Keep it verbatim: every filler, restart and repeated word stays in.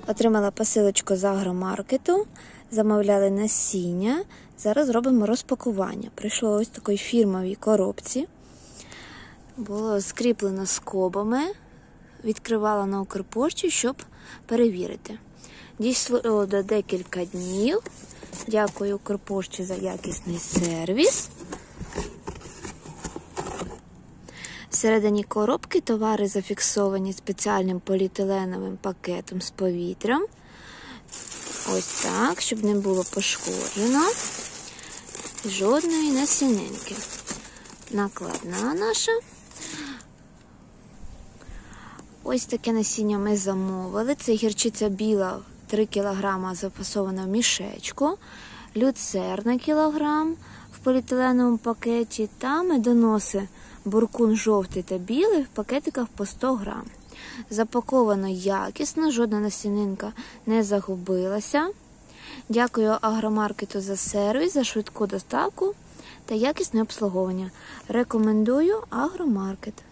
Отримала посилочку з агромаркету, замовляли насіння. Зараз робимо розпакування. Прийшло ось в такій фірмовій коробці. Було скріплено скобами. Відкривала на Укрпошті, щоб перевірити. Дійшло до декілька днів. Дякую Укрпошті за якісний сервіс. Всередині коробки товари зафіксовані спеціальним поліетиленовим пакетом з повітрям. Ось так, щоб не було пошкоджено. Жодної насінинки. Накладна наша. Ось таке насіння ми замовили. Це гірчиця біла, три кілограми запасована в мішечку. Люцерна кілограм в поліетиленовому пакеті. Та медоноси буркун жовтий та білий в пакетиках по сто грам. Запаковано якісно, жодна насінинка не загубилася. Дякую агромаркету за сервіс, за швидку доставку та якісне обслуговування. Рекомендую агромаркет.